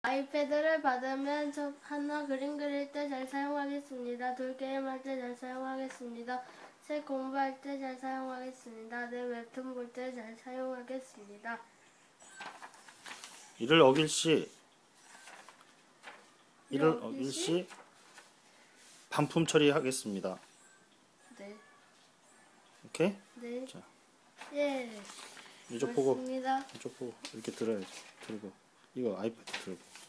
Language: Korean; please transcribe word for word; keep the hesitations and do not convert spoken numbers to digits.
아이패드를 받으면 저 하나 그림 그릴 때 잘 사용하겠습니다. 둘 게임할 때 잘 사용하겠습니다. 셋 공부할 때 잘 사용하겠습니다. 넷 웹툰 볼 때 잘 사용하겠습니다. 이를 어길 시 이를 어길 어길 시? 시 반품 처리하겠습니다. 네. 오케이? 네. 자, 예. 이쪽 보고 맞습니다. 이쪽 보고 이렇게 들어야지. 들고 이거 아이패드 들고